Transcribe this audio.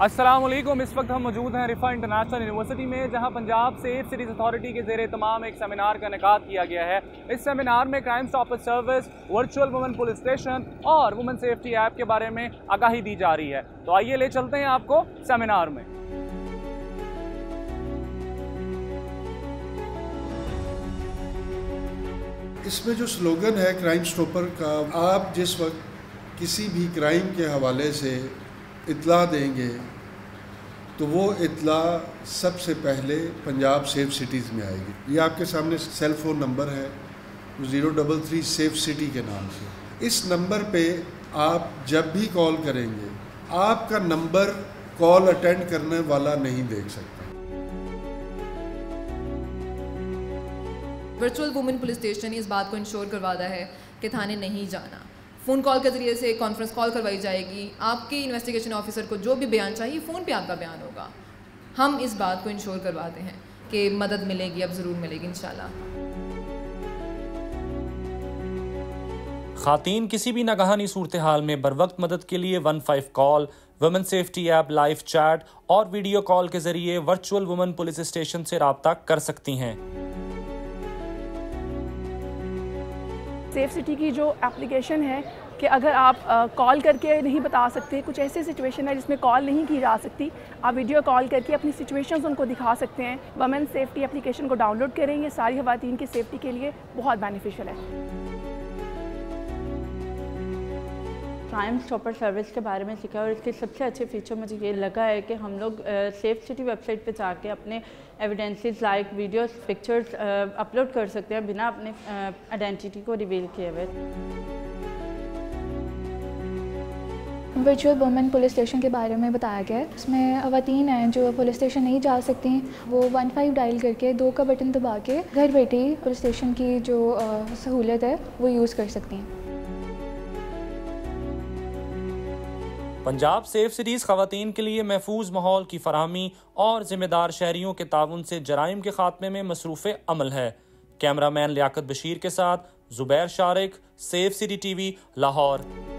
अस्सलाम वालेकुम। इस वक्त हम मौजूद हैं रिफा इंटरनेशनल यूनिवर्सिटी में, जहां पंजाब सेफ सिटीज़ अथॉरिटी के ज़ेरे तमाम एक सेमिनार का इनेकाद किया गया है। इस सेमिनार में crime stopper service, virtual women police station और वुमेन सेफ्टी ऐप के बारे में आगाही दी जा रही है। तो आइए ले चलते हैं आपको सेमिनार में। इसमें जो स्लोगन है क्राइम स्टॉपर का, आप जिस वक्त किसी भी क्राइम के हवाले से इत्तला देंगे तो वो इत्तला सबसे पहले पंजाब सेफ सिटीज़ में आएगी। ये आपके सामने सेल फ़ोन नंबर है 033 सेफ सिटी के नाम से। इस नंबर पे आप जब भी कॉल करेंगे, आपका नंबर कॉल अटेंड करने वाला नहीं देख सकता। वर्चुअल वुमेन पुलिस स्टेशन इस बात को इंश्योर करवाता है कि थाने नहीं जाना, फ़ोन कॉल के ज़रिए से कॉन्फ्रेंस कॉल करवाई जाएगी। आपके इन्वेस्टिगेशन ऑफिसर को जो भी बयान चाहिए फ़ोन पे आपका बयान होगा। हम इस बात को इंश्योर करवाते हैं कि मदद मिलेगी, अब ज़रूर मिलेगी इंशाल्लाह। खातीन किसी भी नागहानी सूरत हाल में बर वक्त मदद के लिए 15 call, women safety app, live chat और वीडियो कॉल के ज़रिए वर्चुअल वुमेन पुलिस स्टेशन से रब्ता कर सकती हैं। सेफ सिटी की जो एप्लीकेशन है कि अगर आप कॉल करके नहीं बता सकते, कुछ ऐसी सिचुएशन है जिसमें कॉल नहीं की जा सकती, आप वीडियो कॉल करके अपनी सिचुएशंस उनको दिखा सकते हैं। वुमेन सेफ्टी एप्लीकेशन को डाउनलोड करें, ये सारी ख़वातीन की सेफ्टी के लिए बहुत बेनिफिशियल है। क्राइम स्टॉपर सर्विस के बारे में सीखा और इसके सबसे अच्छे फीचर मुझे ये लगा है कि हम लोग सेफ सिटी वेबसाइट पे जाके अपने evidences like videos, pictures upload कर सकते हैं बिना अपने आइडेंटिटी को रिवील किए हुए। वर्चुअल वुमेन पुलिस स्टेशन के बारे में बताया गया है। इसमें ख़वातीन हैं जो पुलिस स्टेशन नहीं जा सकती, वो 15 डायल करके 2 का बटन दबा के घर बैठे ही पुलिस स्टेशन की जो सहूलत है वो यूज़ कर सकती हैं। पंजाब सेफ सिटीज़ ख़वातीन के लिए महफूज माहौल की फराहमी और ज़िम्मेदार शहरियों के ताउन से जराइम के खात्मे में मसरूफ़ अमल है। कैमरामैन लियाकत बशीर के साथ Zubair Sharik, safe city TV, Lahore.